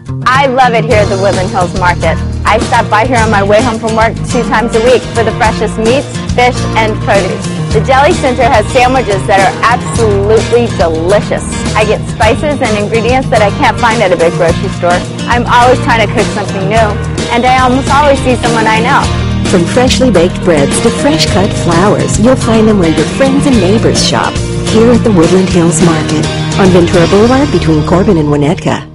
I love it here at the Woodland Hills Market. I stop by here on my way home from work 2 times a week for the freshest meats, fish, and produce. The Deli Center has sandwiches that are absolutely delicious. I get spices and ingredients that I can't find at a big grocery store. I'm always trying to cook something new, and I almost always see someone I know. From freshly baked breads to fresh cut flowers, you'll find them where your friends and neighbors shop. Here at the Woodland Hills Market on Ventura Boulevard between Corbin and Winnetka.